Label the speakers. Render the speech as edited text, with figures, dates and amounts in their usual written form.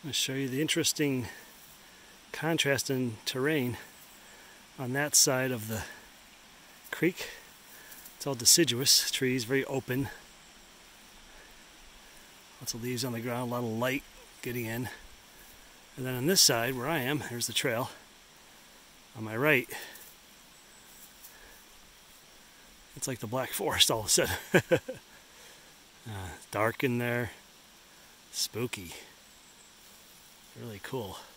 Speaker 1: I'll show you the interesting contrast in terrain on that side of the creek. It's all deciduous trees, very open. Lots of leaves on the ground, a lot of light getting in. And then on this side where I am, there's the trail. On my right, it's like the Black Forest all of a sudden. Dark in there, spooky, really cool.